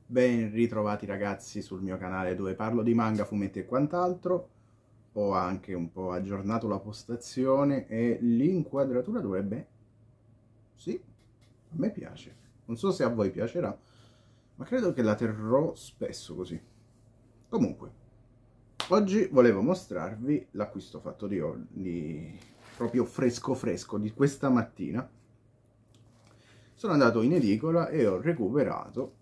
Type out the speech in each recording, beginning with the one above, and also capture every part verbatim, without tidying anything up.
Ben ritrovati ragazzi sul mio canale dove parlo di manga, fumetti e quant'altro. Ho anche un po' aggiornato la postazione e l'inquadratura dovrebbe... Sì, a me piace. Non so se a voi piacerà, ma credo che la terrò spesso così. Comunque, oggi volevo mostrarvi l'acquisto fatto di oggi, proprio fresco fresco, di questa mattina. Sono andato in edicola e ho recuperato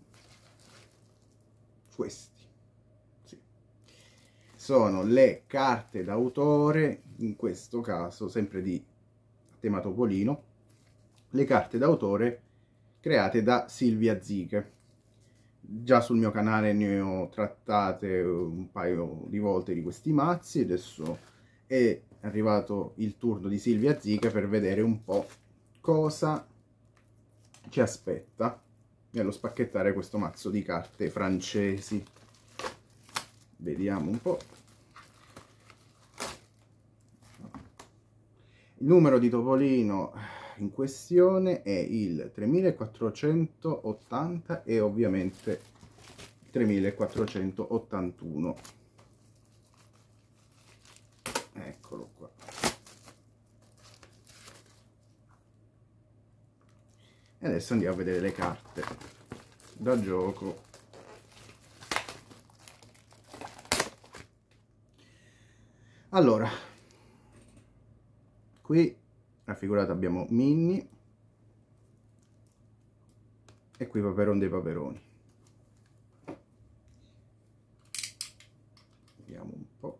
questi, sì. Sono le carte d'autore, in questo caso sempre di tema Topolino, le carte d'autore create da Silvia Ziche. Già sul mio canale ne ho trattate un paio di volte di questi mazzi, adesso è arrivato il turno di Silvia Ziche per vedere un po' cosa ci aspetta nello spacchettare questo mazzo di carte francesi. Vediamo un po'. Il numero di Topolino in questione è il tremilaquattrocentottanta e ovviamente tremilaquattrocentottantuno. Eccolo qua. E adesso andiamo a vedere le carte da gioco. Allora, qui raffigurato abbiamo Minnie e qui Paperon dei Paperoni. Vediamo un po'.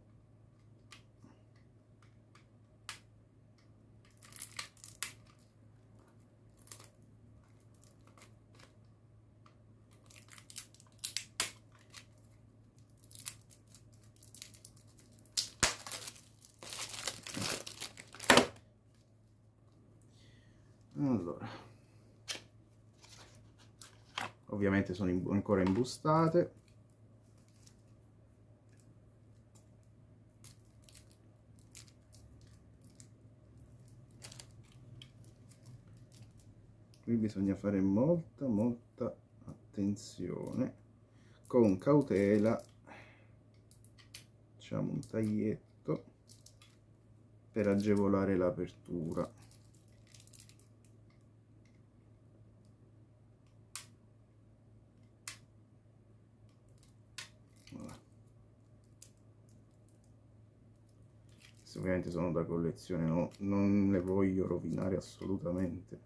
Allora, ovviamente sono in, ancora imbustate. Qui bisogna fare molta molta attenzione, con cautela. Facciamo un taglietto per agevolare l'apertura. Ovviamente sono da collezione, no? Non le voglio rovinare assolutamente.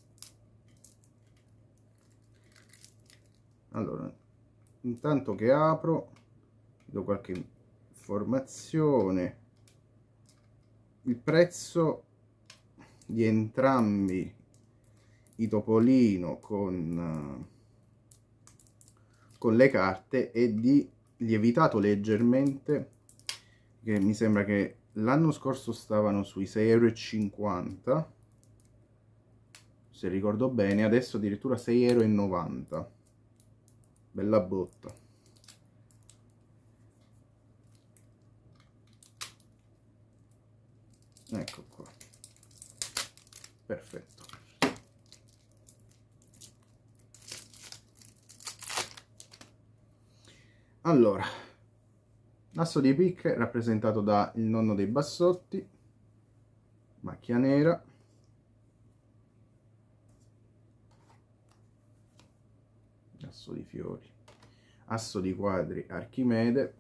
Allora, intanto che apro, do qualche informazione. Il prezzo di entrambi i Topolino con, con le carte è di lievitato leggermente, che mi sembra che l'anno scorso stavano sui sei e cinquanta euro, se ricordo bene, adesso addirittura sei e novanta euro. Bella botta. Ecco qua. Perfetto. Allora, l'asso di picche rappresentato da il nonno dei bassotti, macchia nera, asso di fiori, asso di quadri Archimede,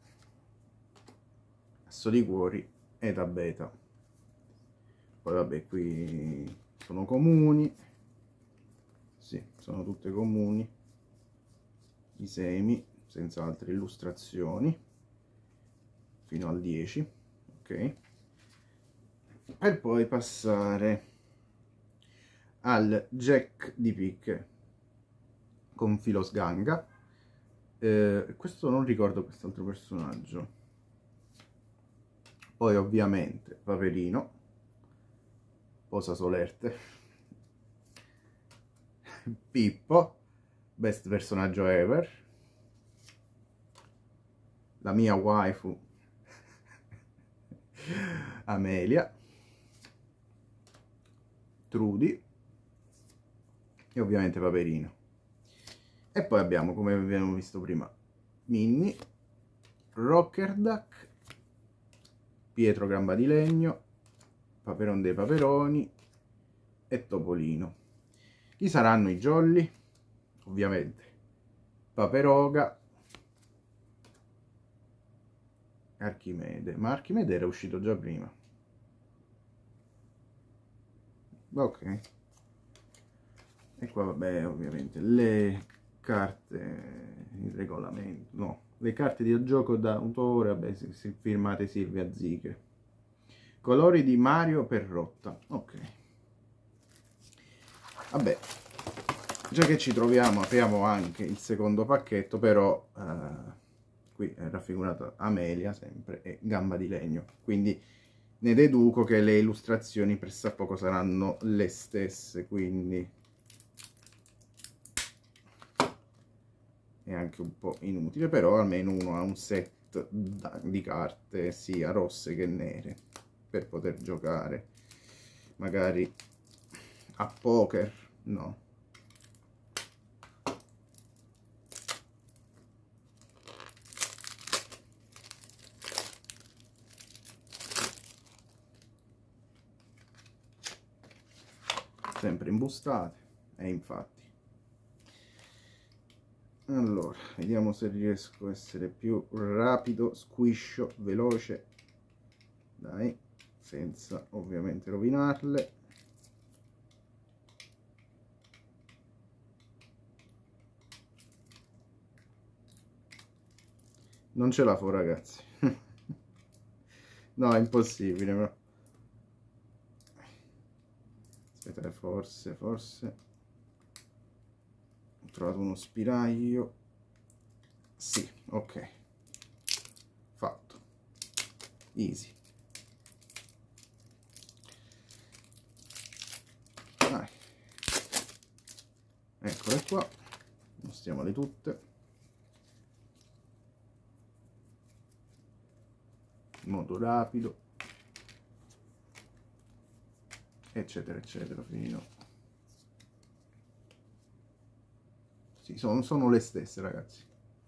asso di cuori Eta Beta. Poi vabbè, qui sono comuni, sì, sono tutte comuni, i semi senza altre illustrazioni fino al dieci, ok, per poi passare al jack di picche con filo sganga. Eh, questo non ricordo quest'altro personaggio. Poi ovviamente Paperino, Posa Solerte, Pippo, best personaggio ever, la mia waifu Amelia, Trudy e ovviamente Paperino. E poi abbiamo, come abbiamo visto prima, Minnie, Rocker Duck, Pietro Gamba di Legno, Paperon dei Paperoni e Topolino. Chi saranno i jolly? Ovviamente Paperoga, Archimede, ma Archimede era uscito già prima. Ok. E qua vabbè, ovviamente le carte, il regolamento, no, le carte di gioco d'autore, vabbè, si, si firmate Silvia Ziche. Colori di Mario Perrotta, ok. Vabbè, già che ci troviamo, apriamo anche il secondo pacchetto, però eh, qui è raffigurata Amelia sempre e Gamba di Legno, quindi ne deduco che le illustrazioni pressappoco saranno le stesse, quindi è anche un po' inutile, però almeno uno ha un set di carte sia rosse che nere per poter giocare magari a poker, no. Sempre imbustate, e infatti. Allora, vediamo se riesco a essere più rapido, squiscio, veloce, dai, senza ovviamente rovinarle. Non ce la fa, ragazzi. No, è impossibile, però. Aspettate, forse, forse. Ho trovato uno spiraglio. Sì, ok. Fatto. Easy. Dai. Eccole qua. Mostriamole tutte. In modo rapido. Eccetera, eccetera, fino. Sì, sono, sono le stesse, ragazzi.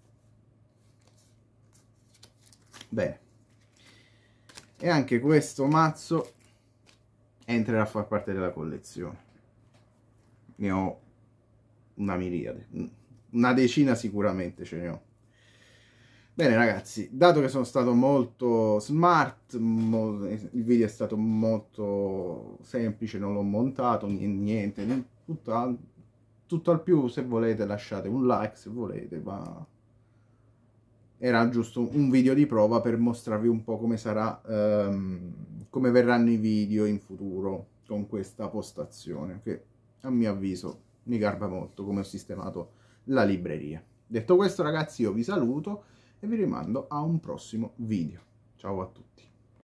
Bene. E anche questo mazzo entrerà a far parte della collezione. Ne ho una miriade, una decina sicuramente ce ne ho. Bene ragazzi, dato che sono stato molto smart, mo, il video è stato molto semplice, non l'ho montato, niente, tutto, tutto al più, se volete lasciate un like, se volete, ma era giusto un video di prova per mostrarvi un po' come sarà, ehm, come verranno i video in futuro con questa postazione, che a mio avviso mi garba molto come ho sistemato la libreria. Detto questo ragazzi, io vi saluto e vi rimando a un prossimo video. Ciao a tutti.